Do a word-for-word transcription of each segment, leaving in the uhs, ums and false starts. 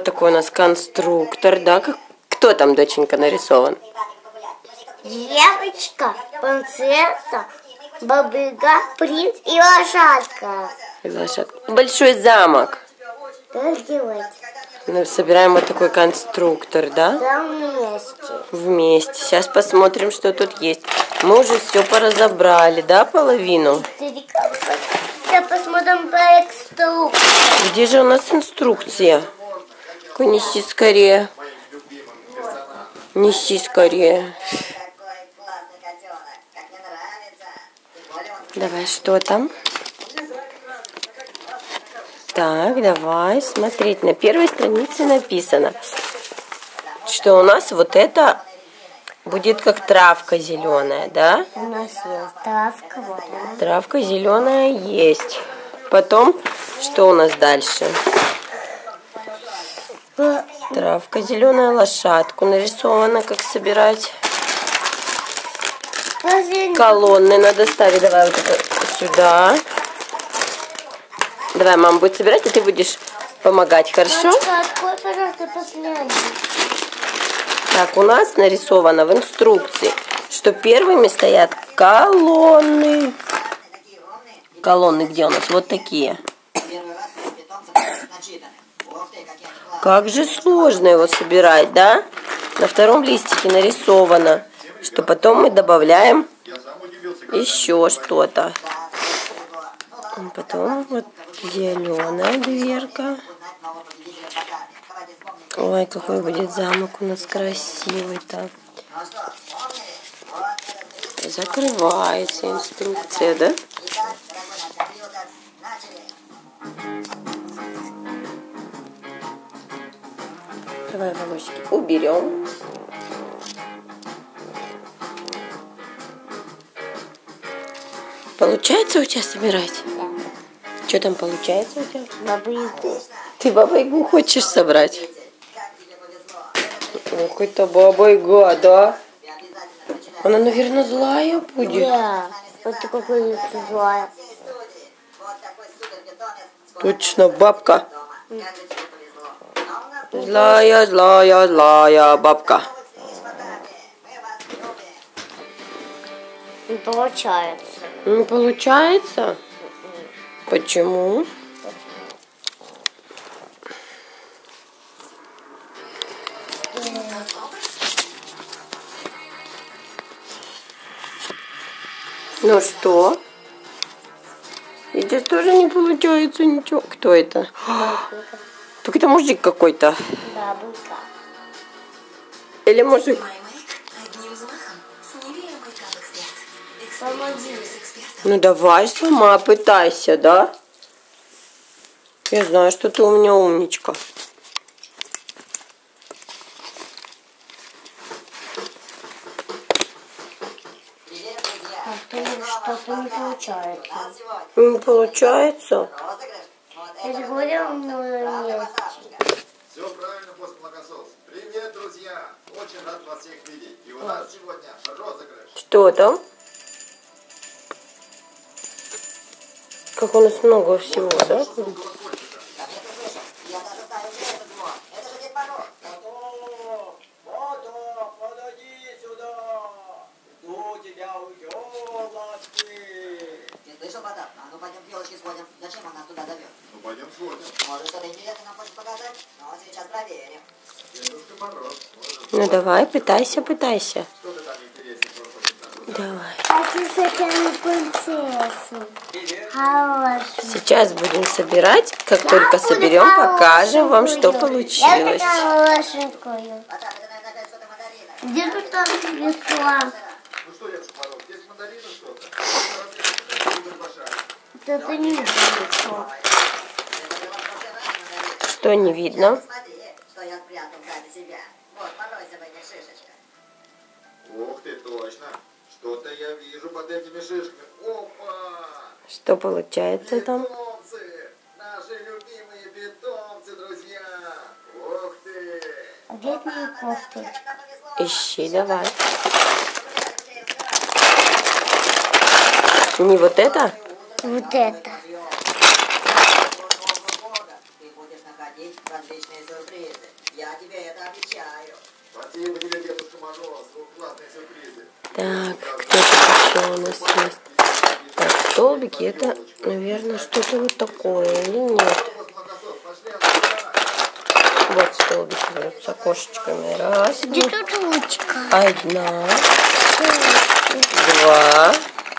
Такой у нас конструктор, да? Как... Кто там, доченька, нарисован? Девочка, принцесса, баба-яга, принц и лошадка. И лошадка. Большой замок. Что делать? Мы собираем вот такой конструктор, да? Да, вместе. Вместе. Сейчас посмотрим, что тут есть. Мы уже все поразобрали, да, половину? Сейчас посмотрим по конструкции. Где же у нас инструкция? Неси скорее. Неси скорее. Давай, что там? Так, давай смотреть. На первой странице написано, что у нас вот это будет как травка зеленая, да? У нас есть травка, вот она. Травка зеленая есть. Потом, что у нас дальше? Травка зеленая, лошадку нарисована, как собирать. Колонны надо ставить. Давай вот это сюда. Давай, мама будет собирать, а ты будешь помогать, хорошо? Мамочка, открой, пожалуйста, последний. Так, у нас нарисовано в инструкции, что первыми стоят колонны. Колонны где у нас? Вот такие. Как же сложно его собирать, да? На втором листике нарисовано, что потом мы добавляем еще что-то. Потом вот зеленая дверка. Ой, какой будет замок у нас красивый-то. Закрывается инструкция, да? Давай волосики уберем. Получается у тебя собирать? Да. Что там получается у тебя? Бабу-ягу. Ты бабу-ягу хочешь собрать? Ох, это баба-яга, да? Она, наверное, злая будет. Да. Вот такой злая. Точно, бабка. Злая, злая, злая бабка. Не получается. Не получается? Почему? Ну что? И здесь тоже не получается ничего. Кто это? Так это мужик какой-то. Да, быка. Или мужик? Помоги. Ну давай сама пытайся, да? Я знаю, что ты у меня умничка. А то что-то не получается. Не получается? Я же говорила, у него есть. Все правильно, пост молокосос. Привет, друзья! Очень рад вас всех видеть. И у нас сегодня розыгрыш. Что там? Как у нас много всего, да? Ну пойдем к елочке сходим. Зачем он нас туда зовет? Ну пойдем сходим. Может, что-то интересное нам хочет показать? Ну, сейчас проверим. Дедушка Мороз. Ну давай, пытайся, пытайся. Что ты там интереснее хочешь? Давай. Хочу сатану принцессу. Хорошую. Сейчас будем собирать. Как только соберем, покажем вам, что Я получилось. хорошенькую. Где ты там пришла? Ну что, дедушка Мороз, здесь мандарины что-то? Это не видно. Что не видно? Смотри, что я спрятал для себя. Вот, поройся в этих шишечках. Ух ты, точно. Что-то я вижу под этими шишками. Опа! Что получается там? Питомцы! Наши любимые питомцы, друзья! Ух ты! А где твои кофты? Ищи, давай. Не вот это? Вот это. Ты будешь находить различные классные сюрпризы. Я тебе это обещаю. Спасибо тебе, Дедушка Мороз, за классные сюрпризы. Так, где-то еще у нас есть. Так, столбики, это, наверное, что-то вот такое, или нет? Вот столбики вот с окошечками. Раз. Где тут ручка? Одна. Два.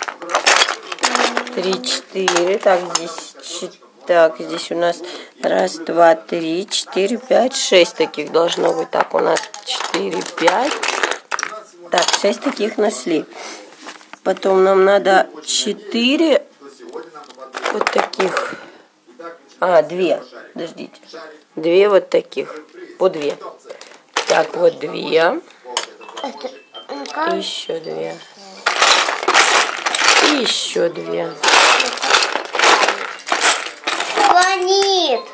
Три, четыре. Так, здесь, так, здесь у нас раз, два, три, четыре, пять, шесть таких должно быть. Так, у нас четыре, пять. Так, шесть таких нашли. Потом нам надо четыре вот таких. А, две. Подождите. Две вот таких. По две. Так, вот две. И еще две. И еще две. Звонит.